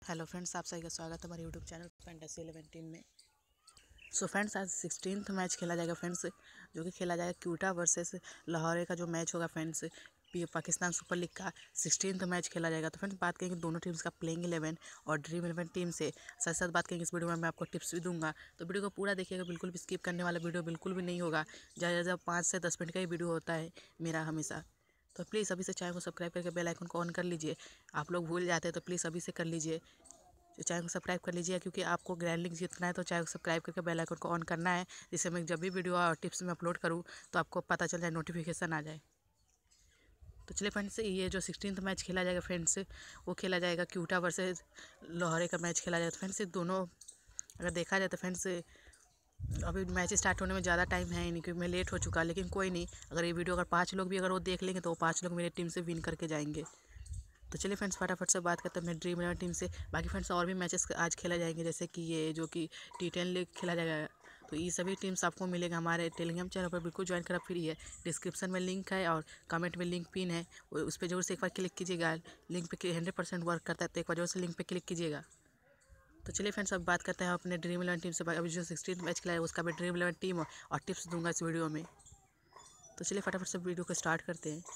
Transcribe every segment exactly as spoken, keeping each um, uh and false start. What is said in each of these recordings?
Hello friends, आप सभी का स्वागत है हमारे YouTube channel fantasy eleven team में। सो फ्रेंड्स, आज सिक्सटीन्थ मैच खेला जाएगा फ्रेंड्स, जो कि खेला जाएगा क्यूटा वर्सेस लाहौर का जो मैच होगा फ्रेंड्स, पाकिस्तान सुपर लीग का सिक्सटीन्थ मैच खेला जाएगा। तो फ्रेंड्स, बात करेंगे दोनों टीम्स का प्लेइंग इलेवन और ड्रीम इलेवन टीम से, साथ साथ बात करेंगे इस वीडियो में मैं आपको टिप्स भी दूंगा। तो वीडियो को पूरा देखिएगा, बिल्कुल भी स्किप करने वाला वीडियो बिल्कुल भी नहीं होगा। ज़्यादा ज़्यादा पाँच से दस मिनट का ही वीडियो होता है मेरा हमेशा। तो प्लीज़ अभी से चैनल को सब्सक्राइब करके बेल आइकन को ऑन कर लीजिए। आप लोग भूल जाते हैं तो प्लीज़ अभी से कर लीजिए, तो चैनल को सब्सक्राइब कर लीजिए, क्योंकि आपको ग्रैंड लीग जीतना है तो चैनल को सब्सक्राइब करके बेल आइकन को ऑन करना है, जिससे मैं जब भी वीडियो और टिप्स में अपलोड करूँ तो आपको पता चल जाए, नोटिफिकेशन आ जाए। तो चलिए फ्रेंड्स, ये जो सिक्सटीन्थ मैच खेला जाएगा फ्रेंड्स, वो खेला जाएगा क्यूटा वर्सेस लाहौर का मैच खेला जाएगा। तो फ्रेंड्स, दोनों अगर देखा जाए तो फ्रेंड्स, अभी मैच स्टार्ट होने में ज़्यादा टाइम है ही नहीं, क्योंकि मैं लेट हो चुका। लेकिन कोई नहीं, अगर ये वीडियो अगर पाँच लोग भी अगर वो देख लेंगे तो वो पाँच लोग मेरी टीम से विन करके जाएंगे। तो चलिए फ्रेंड्स, फटाफट से बात करते हैं मैं ड्रीम इलेवन टीम से। बाकी फ्रेंड्स, और भी मैचेस आज खेला जाएंगे, जैसे कि ये जो कि टी टेन लीग खेला जाएगा। तो ये सभी टीम्स आपको मिलेगा हमारे टेलीग्राम चैनल पर, बिल्कुल ज्वाइन करा फ्री है। डिस्क्रिप्शन में लिंक है और कमेंट में लिंक पिन है, उस पर जरूर से एक बार क्लिक कीजिएगा। लिंक पे हंड्रेड परसेंट वर्क करता है, तो एक बार जरूर से लिंक पे क्लिक कीजिएगा। तो चलिए फ्रेंड्स, अब बात करते हैं अपने ड्रीम इलेवन टीम से। अभी जो सिक्सटीन मैच खेला है उसका मैं ड्रीम इलेवन टीम और टिप्स दूंगा इस वीडियो में। तो चलिए फटाफट से वीडियो को स्टार्ट करते हैं।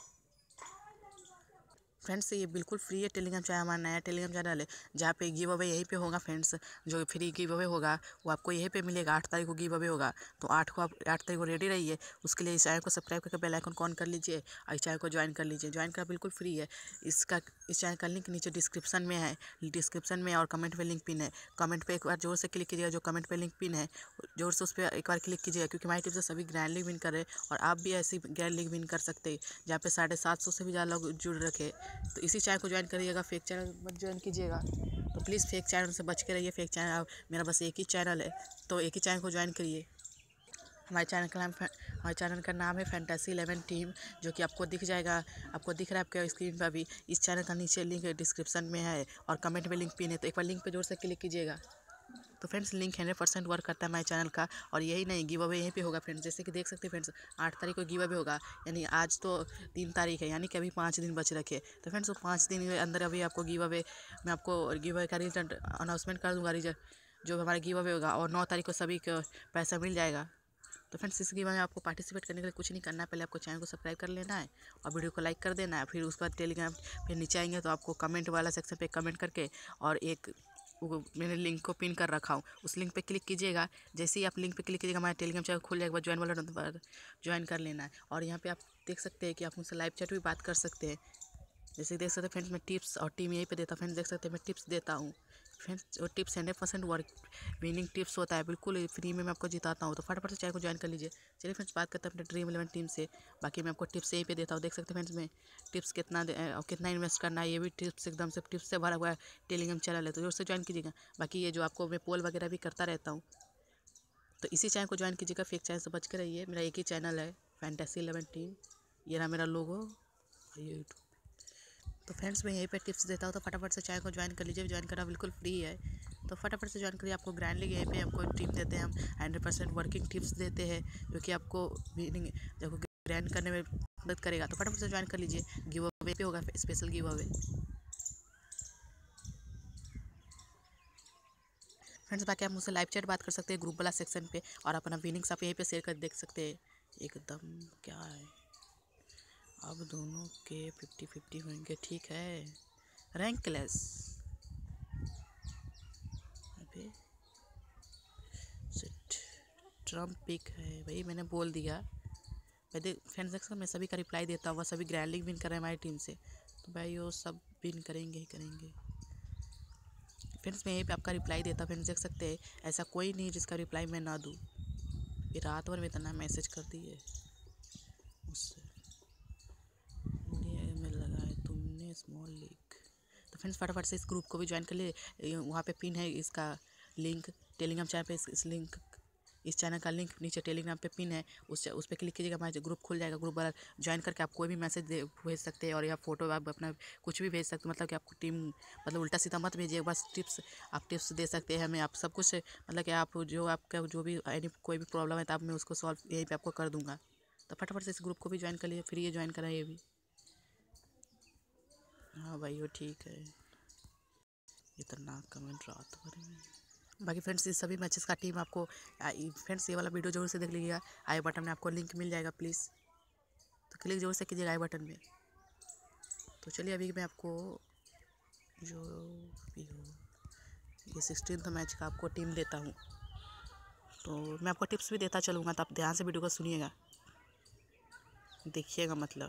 फ्रेंड्स, ये बिल्कुल फ्री है टेलीग्राम चैनल, हमारा नया टेलीग्राम चैनल है, जहाँ पे गिव अवे यहीं पे होगा फ्रेंड्स। जो फ्री गिव अवे होगा वो आपको यहीं पे मिलेगा। आठ तारीख को गिव अवे होगा, तो आठ को आप आठ तारीख को रेडी रहिए। उसके लिए इस चैनल को सब्सक्राइब करके बेल आइकन को ऑन कर लीजिए और इस चैनल को ज्वाइन कर लीजिए। ज्वाइन करना बिल्कुल फ्री है। इसका इस चैनल का लिंक नीचे डिस्क्रिप्शन में है, डिस्क्रिप्शन में और कमेंट में लिंक पिन है। कमेंट पे एक बार जोर से क्लिक कीजिएगा, जो कमेंट पे लिंक पिन है जोर से उस पर एक बार क्लिक कीजिएगा, क्योंकि हमारी टीम से सभी ग्रैंड लीग विन कर रहे हैं और आप भी ऐसी ग्रैंड लीग विन कर सकते हैं, जहाँ पे साढ़े सात सौ से भी ज़्यादा लोग जुड़ रखे। तो इसी चैनल को ज्वाइन करिएगा, फेक चैनल मत ज्वाइन कीजिएगा। तो प्लीज़ फेक चैनल से बच के रहिए। फेक चैनल, मेरा बस एक ही चैनल है, तो एक ही चैनल को ज्वाइन करिए। हमारे चैनल का नाम हमारे चैनल का नाम है फैंटेसी इलेवन टीम, जो कि आपको दिख जाएगा, आपको दिख रहा है आपके स्क्रीन पर भी। इस चैनल का नीचे लिंक डिस्क्रिप्शन में है और कमेंट में लिंक पिन है, तो एक बार लिंक पे जोर से क्लिक कीजिएगा। तो friends, link hundred percent work करता है हमारे चैनल का। और यही नहीं, गिव अवे यहीं पे होगा फ्रेंड्स, जैसे कि देख सकते हैं फ्रेंड्स, आठ तारीख को गिव अवे होगा, यानी आज तो तीन तारीख है, यानी कि अभी पाँच दिन बच रखे। तो फ्रेंड्स, वो पाँच दिन के अंदर अभी आपको गिव अवे, मैं आपको गिव अवे का रिजल्ट अनाउंसमेंट कर दूँगा, रिजल्ट जो हमारा गिव अवे होगा, और नौ तारीख को सभी को पैसा मिल जाएगा। तो फ्रेंड्स, इस गिव में आपको पार्टिसिपेट करने के लिए कुछ नहीं करना है, पहले आपको चैनल को सब्सक्राइब कर लेना है और वीडियो को लाइक कर देना है। फिर उसके बाद टेलीग्राम, फिर नीचे आएंगे तो आपको कमेंट वाला सेक्शन पे कमेंट करके, और एक वो मैंने लिंक को पिन कर रखा हूँ, उस लिंक पे क्लिक कीजिएगा। जैसे ही आप लिंक पे क्लिक कीजिएगा, हमारा टेलीग्राम चैनल खुल जाएगा, ज्वाइन वाला नंबर ज्वाइन कर लेना है। और यहाँ पे आप देख सकते हैं कि आप मुझसे लाइव चैट भी बात कर सकते हैं। जैसे देख सकते हैं फ्रेंड्स, मैं टिप्स और टीम यहीं पे देता हूँ। फ्रेंड्स, देख सकते हैं मैं टिप्स देता हूँ फ्रेंड्स, और tips hundred percent work winning tips होता है, बिल्कुल फ्री में मैं आपको जिताता हूँ। तो फटाफट से चैनल को ज्वाइन कर लीजिए। चलिए फ्रेंड्स, बात करते हैं अपने ड्रीम इलेवन टीम से। बाकी मैं आपको टिप्स यहीं पे देता हूँ। देख सकते हैं फ्रेंड्स, में टिप्स कितना और कितना इन्वेस्ट करना है, ये भी टिप्स एकदम से टिप्स से भरा हुआ है टेलीग्राम चैनल है, तो जोर से ज्वाइन कीजिएगा। बाकी ये जो आपको मैं पोल वगैरह भी करता रहता हूँ, तो इसी चैनल को ज्वाइन कीजिएगा। फेक चैनल से बच के रहिए। मेरा एक ही चैनल है, फैंटेसी इलेवन टीम। ये रहा मेरा लोगो यूट्यूब। तो फ्रेंड्स, मैं यहीं पे टिप्स देता हूँ, तो फटाफट से चैनल को ज्वाइन कर लीजिए। ज्वाइन करना बिल्कुल फ्री है, तो फटाफट से ज्वाइन करिए। आपको ग्रैंड लीग यहीं पे हमको टिप देते हैं, हम हंड्रेड परसेंट वर्किंग टिप्स देते हैं, जो कि आपको विनिंग जब ग्रैंड करने में मदद करेगा। तो फटाफट से ज्वाइन कर लीजिए। गिव अवे पे होगा, स्पेशल गिव अवे। फ्रेंड्स, बाकी आप मुझसे लाइव चैट बात कर सकते हैं ग्रुप वाला सेक्शन पे, और अपना विनिंग्स आप यहीं पे शेयर कर देख सकते हैं। एकदम क्या है, अब दोनों के फिफ्टी फिफ्टी होंगे, ठीक है। रैंकलेस, अबे सिट, ट्रम्प पिक है भाई, मैंने बोल दिया। मैं देख फ्रेंड्स, देख मैं सभी का रिप्लाई देता हूँ, वह सभी ग्रैंड लीग विन कर रहे हैं हमारी टीम से, तो भाई वो सब विन करेंगे ही करेंगे। फ्रेंड्स, मैं यहीं पे आपका रिप्लाई देता हूँ। फ्रेंड्स, देख सकते हैं, ऐसा कोई नहीं जिसका रिप्लाई मैं ना दूँ। ये रात भर में इतना मैसेज कर दिए उससे, में लगा है तुमने स्मॉल लीग। तो फ्रेंड्स, फटाफट से इस ग्रुप को भी ज्वाइन कर लिए। वहाँ पे पिन है इसका लिंक, टेलीग्राम चैनल पे इस, इस लिंक इस चैनल का लिंक नीचे टेलीग्राम पे पिन है, उस उस पर क्लिक कीजिएगा, हमारा ग्रुप खुल जाएगा। ग्रुप वाला ज्वाइन करके आप कोई भी मैसेज भेज सकते हैं, और या फोटो आप अपना कुछ भी भेज सकते हैं। मतलब कि आपको टीम, मतलब उल्टा सीधा मत भेजिए, बस टिप्स, आप टिप्स दे सकते हैं हमें, आप सब कुछ, मतलब कि आप जो आपका जो भी एनी कोई भी प्रॉब्लम है तो आप मैं उसको सॉल्व यहीं पर आपको कर दूँगा। तो फटाफट से इस ग्रुप को भी ज्वाइन कर लीजिए, फ्री है, ज्वाइन करें ये भी। हाँ भाई, वो ठीक है। इतना कमेंट रात भर में। बाकी फ्रेंड्स इस सभी मैचेस का टीम आपको फ्रेंड्स ये वाला वीडियो जरूर से देख लीजिएगा। आई बटन में आपको लिंक मिल जाएगा, प्लीज़ तो क्लिक जरूर से कीजिएगा आई बटन में। तो चलिए अभी मैं आपको जो भी हो ये सिक्सटीन्थ मैच का आपको टीम देता हूँ। तो मैं आपको टिप्स भी देता चलूँगा, तो आप ध्यान से वीडियो को सुनिएगा, देखिएगा मतलब।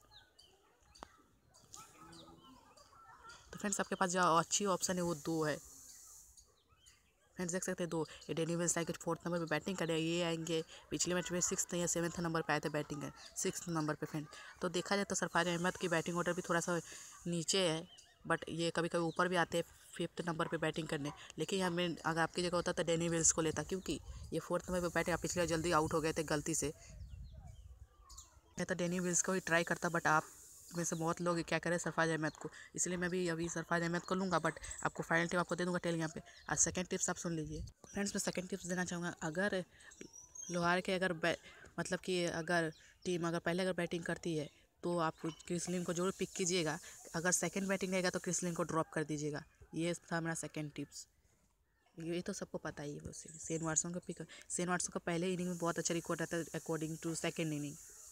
तो फ्रेंड्स आपके पास जो अच्छी ऑप्शन है वो दो है फ्रेंड्स, देख सकते हैं दो। ये डेनी विल्स आएंगे फोर्थ नंबर पे बैटिंग करें, ये आएंगे पिछले मैच में सिक्स या सेवन्थ नंबर पे आए थे बैटिंग है सिक्स नंबर पे फ्रेंड। तो देखा जाए तो सरफराज अहमद की बैटिंग ऑर्डर भी थोड़ा सा नीचे है, बट ये कभी कभी ऊपर भी आते हैं फिफ्थ नंबर पे बैटिंग करने। लेकिन यहाँ में अगर आपकी जगह होता तो डेनी विल्स को लेता, क्योंकि ये फोर्थ नंबर पे बैटिंग पिछले जल्दी आउट हो गए थे गलती से। मैं तो डेनी विल्स को ही ट्राई करता, बट आप में से बहुत लोग क्या करें सरफराज अहमद को, इसलिए मैं भी अभी सरफराज अहमद को लूँगा। बट आपको फाइनल टिप आपको दे दूँगा टेलीग्राम पे। आज सेकंड टिप्स आप सुन लीजिए फ्रेंड्स। मैं सेकंड टिप्स देना चाहूँगा, अगर लोहार के अगर मतलब कि अगर टीम अगर पहले अगर बैटिंग करती है तो आप क्रिस लिन को जरूर पिक कीजिएगा। अगर सेकंड बैटिंग रहेगा तो क्रिस लिन को ड्रॉप कर दीजिएगा। ये था मेरा सेकंड टिप्स। ये तो सबको पता ही है। वैसे शेन वाटसन को पिक शेन वाटसन का पहले इनिंग में बहुत अच्छा रिकॉर्ड रहता है अकॉर्डिंग टू सेकेंड इनिंग।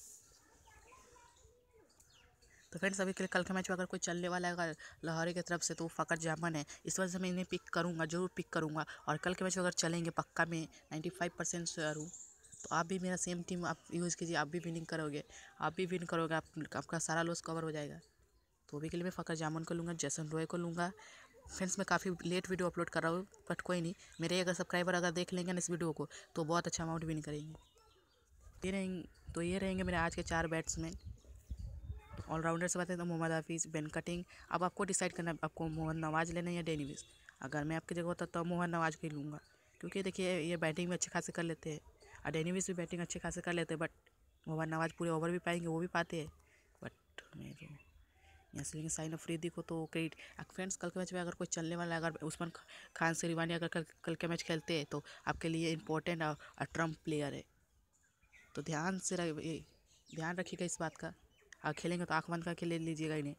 तो फ्रेंड्स अभी के लिए कल का मैच में अगर कोई चलने वाला है अगर लाहौरी की तरफ से तो फ़कर जामन है, इस वजह से मैं इन्हें पिक करूँगा, जरूर पिक करूँगा। और कल के मैच में अगर चलेंगे पक्का मैं नाइन्टी फाइव परसेंट श्योर हूँ। तो आप भी मेरा सेम टीम आप यूज़ कीजिए, आप भी विनिंग करोगे, आप भी विन करोगे, आप, आपका सारा लॉस कवर हो जाएगा। तो अभी के लिए मैं फ़कर जामन को लूँगा, जैसन रॉय को लूँगा। फ्रेंड्स मैं काफ़ी लेट वीडियो अपलोड कर रहा हूँ, बट कोई नहीं, मेरे अगर सब्सक्राइबर अगर देख लेंगे ना इस वीडियो को तो बहुत अच्छा अमाउंट विन करेंगे। ये रहेंगे तो ये रहेंगे मेरे आज के चार बैट्समैन। ऑलराउंडर से बात है तो मोहम्मद हफीज़, बेन कटिंग। अब आपको डिसाइड करना है आपको मोहम्मद नवाज लेना है या डेनी विल्स। अगर मैं आपकी जगह होता तो मोहम्मद नवाज को ही लूँगा, क्योंकि देखिए ये बैटिंग में अच्छे खासे कर लेते हैं और डेनी विल्स भी बैटिंग अच्छे खासे कर लेते हैं। बट मोहम्मद नवाज पूरे ओवर भी पाएंगे, वो भी पाते हैं। बट मैं जो यहाँ से लेंगे साइन अफरीदी को तो क्रेडिट। फ्रेंड्स कल के मैच में अगर कोई चलने वाला है, अगर उस्मान खान शेरवानी अगर कल कल के मैच खेलते हैं तो आपके लिए इंपॉर्टेंट और ट्रम्प प्लेयर है। तो ध्यान से ध्यान रखिएगा इस बात का। आप खेलेंगे तो आँख बंद करके ले लीजिएगा इन्हें।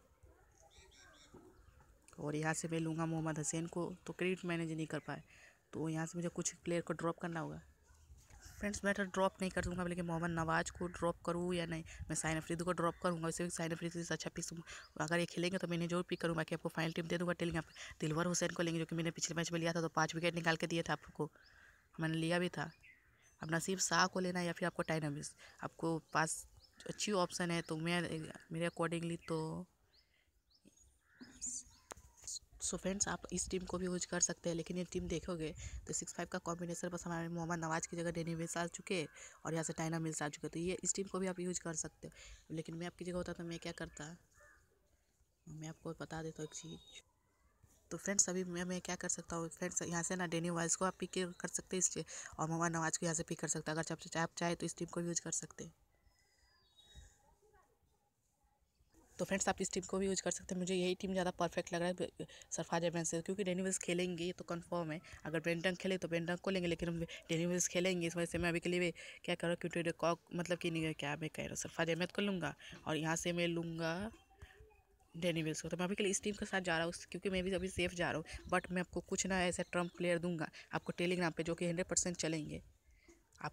और यहाँ से मैं लूँगा मोहम्मद हसैन को, तो क्रेडिट मैनेज नहीं कर पाए तो यहाँ से मुझे कुछ प्लेयर को ड्रॉप करना होगा। फ्रेंड्स मैं तो ड्रॉप नहीं कर दूँगा, लेकिन मोहम्मद नवाज को ड्रॉप करूँ या नहीं, मैं साइन अफरीदी को ड्रॉप करूँगा। वैसे भी साइन अफरीदी से अच्छा पिक अगर ये खेलेंगे तो मैंने जरूर पिक करूँगा। बाकी आपको फाइनल टीम दे दूँगा टेलीग्राम पे। दिलवर हुसैन को लेंगे, जो कि मैंने पिछले मैच में लिया था तो पाँच विकेट निकाल के दिए थे आपको, मैंने लिया भी था। अब नसीब शाह को लेना या फिर आपको टाइना मिल्स, आपको पास अच्छी ऑप्शन है। तो मैं मेरे अकॉर्डिंगली तो सो फ्रेंड्स आप इस टीम को भी यूज कर सकते हैं। लेकिन ये टीम देखोगे तो सिक्स फाइव का कॉम्बिनेशन बस हमारे मोहम्मद नवाज की जगह डेनी विल्स आ चुके हैं और यहाँ से टाइना मिल्स आ चुके, तो ये इस टीम को भी आप यूज कर सकते हो। लेकिन मैं आपकी जगह होता तो मैं क्या करता, मैं आपको बता देता हूँ एक चीज़। तो फ्रेंड्स अभी मैं मैं क्या कर सकता हूँ फ्रेंड्स, यहाँ से ना डेनी वाइल्स को आप पिक कर सकते हैं इस और मोहम्मद नवाज को यहाँ से पिक कर सकते हैं। अगर आप आप चाहे तो इस टीम को यूज कर सकते हैं। तो फ्रेंड्स आप इस टीम को भी यूज कर सकते हैं। मुझे यही टीम ज़्यादा परफेक्ट लग रहा है सरफराज अहमद से, क्योंकि डेनी विल्स खेलेंगे तो कंफर्म है। अगर ब्रेंटन खेले तो ब्रेंटन को लेंगे, लेकिन डेनी विल्स खेलेंगे इस वजह से मैं अभी के लिए क्या करूँ, क्योंकि कॉक मतलब कि नहीं क्या मैं कह रहा हूँ सरफराज अहमद को लूँगा और यहाँ से मैं लूँगा डेनी विल्स को। तो मैं अभी के लिए इस टीम के साथ जा रहा हूँ, क्योंकि मैं भी अभी सेफ जा रहा हूँ। बट मैं आपको कुछ ना ऐसे ट्रम्प प्लेयर दूंगा आपको टेलीग्राम पे, जो कि हंड्रेड परसेंट चलेंगे। आप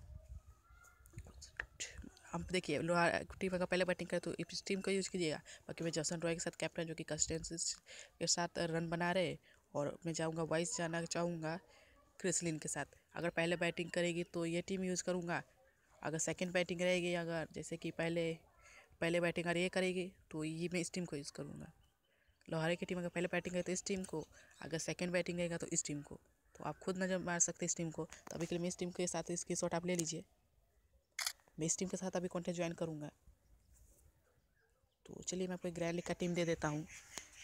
हम देखिए लोहा टीम अगर पहले बैटिंग करे तो इस टीम का यूज़ कीजिएगा। बाकी मैं जसन रॉय के साथ कैप्टन, जो कि कंसिस्टेंसी के साथ रन बना रहे, और मैं जाऊँगा वाइस जाना चाहूँगा क्रिस लिन के साथ। अगर पहले बैटिंग करेगी तो ये टीम यूज़ करूँगा। अगर सेकंड बैटिंग रहेगी, अगर जैसे कि पहले पहले बैटिंग अगर ये करेगी तो ये मैं इस टीम को यूज़ करूँगा। लोहारे की टीम अगर पहले बैटिंग करे तो इस टीम को, अगर सेकंड बैटिंग रहेगा तो इस टीम को। तो आप खुद नजर मार सकते हैं इस टीम को। तो अभी के लिए मैं इस टीम के साथ इसकी शॉट आप ले लीजिए। मैं इस टीम के साथ अभी कॉन्टेस्ट ज्वाइन करूँगा। तो चलिए मैं आपको ग्रैंड लीग का टीम दे देता हूँ।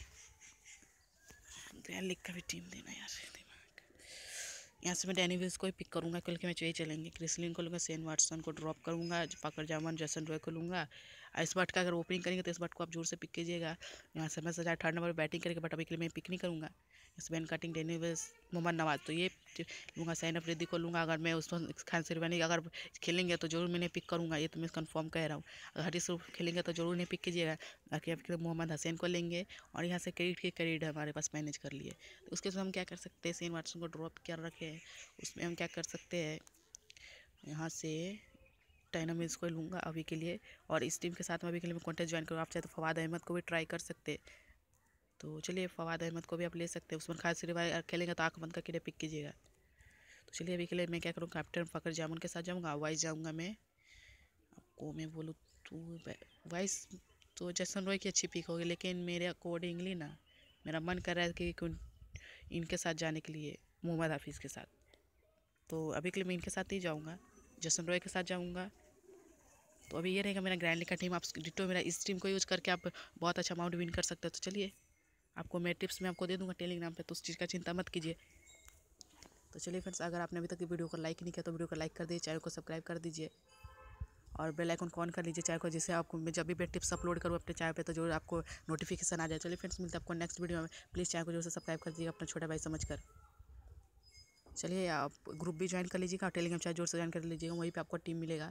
ग्रैंड लीग का भी टीम देना यार दिमाग। यहाँ से मैं डेनी विल्स को ही पिक करूँगा, कल के मैच यही चलेंगे। क्रिस लिन को लूँगा, शेन वाटसन को ड्रॉप करूँगा, फ़कर जामन, जसन रॉय को लूँगा। इस बार का अगर ओपनिंग करेंगे तो इस बार को आप जोर से पिक कीजिएगा। यहाँ से मैं सजा थर्ड नंबर पर बैटिंग करेंगे, बट अभी के लिए मैं पिक नहीं करूँगा। स्पेन कटिंग डेनिवेस मोहम्मद नवाज, तो ये लूँगा। साइन अफरीदी को लूँगा। अगर मैं उस खान सिरवानी अगर खेलेंगे तो जरूर मैंने पिक करूँगा, ये तो मैं कंफर्म कह रहा हूँ। अगर हरीश रूफ खेलेंगे तो जरूर नहीं पिक कीजिएगा। बाकी आपके मोहम्मद हसैन को लेंगे और यहाँ से क्रेडिट के क्रेडिट हमारे पास मैनेज कर लिए। तो उसके बाद हम क्या कर सकते हैं, शेन वाटसन को ड्रॉप क्या रखे हैं, उसमें हम क्या कर सकते हैं, यहाँ से डायनामिक्स को लूँगा अभी के लिए। और इस टीम के साथ में अभी के लिए मैं कॉन्टेस्ट ज्वाइन करूँ। आप चाहे तो फवाद अहमद को भी ट्राई कर सकते हैं। तो चलिए फवाद अहमद को भी आप ले सकते हैं। उस्मान खान सिरवाई खेलेंगे तो आँख बंद करके लिए पिक कीजिएगा। तो चलिए अभी के लिए मैं क्या करूँ, कैप्टन फ़खर जामुन के साथ जाऊँगा। वाइस जाऊँगा मैं, आपको मैं बोलूँ तो वाइस तो जैसन रॉय की अच्छी पिक होगी, लेकिन मेरे अकॉर्डिंगली ना मेरा मन कर रहा है कि इनके साथ जाने के लिए, मोहम्मद हाफिज़ के साथ। तो अभी के लिए मैं इनके साथ ही जाऊँगा, जैसन रॉय के साथ जाऊँगा। तो अभी ये रहेगा मेरा ग्रैंड लीग का टीम। आप डिटो मेरा इस टीम को यूज़ करके आप बहुत अच्छा अमाउंट विन कर सकते हो। तो चलिए आपको मैं टिप्स में आपको दे दूँगा टेलीग्राम पे, तो उस चीज़ का चिंता मत कीजिए। तो चलिए फ्रेंड्स, अगर आपने अभी तक वीडियो को लाइक नहीं किया तो वीडियो को लाइक कर दीजिए, चैनल को सब्सक्राइब कर दीजिए और बेल आइकन को ऑन कर लीजिए चैनल को, जिससे आपको मैं जब भी मैं टिप्स अपलोड करूँ अपने चैनल पे तो जरूर आपको नोटिफिकेशन आ जाए। चलिए फ्रेंड्स, मिलते हैं आपको नेक्स्ट वीडियो में। प्लीज़ चैनल को जरूर से सब्सक्राइब कर दीजिएगा अपना छोटा भाई समझकर। चलिए आप ग्रुप भी ज्वाइन कर लीजिएगा और टेलीग्राम चैनल जोर से ज्वाइन कर लीजिएगा, वहीं पर आपको टीम मिलेगा।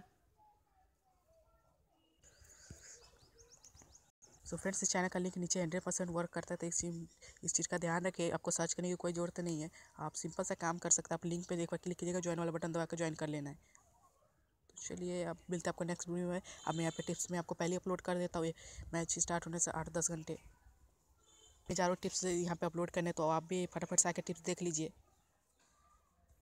सो so फ्रेंड्स, इस चैनल का लिंक नीचे हंड्रेड परसेंट वर्क करता है, तो इस इस चीज़ का ध्यान रखिए। आपको सर्च करने की कोई ज़रूरत नहीं है, आप सिंपल सा काम कर सकते हैं। आप लिंक पे एक बार क्लिक कीजिएगा, ज्वाइन वाला बटन दबा कर ज्वाइन कर लेना है। तो चलिए अब मिलते हैं आपको नेक्स्ट वीडियो में। अब मैं यहाँ पे टिप्स में आपको पहले अपलोड कर देता हूँ, मैच स्टार्ट होने से आठ दस घंटे चारों टिप्स यहाँ पे अपलोड करने, तो आप भी फटाफट से आके टिप्स देख लीजिए।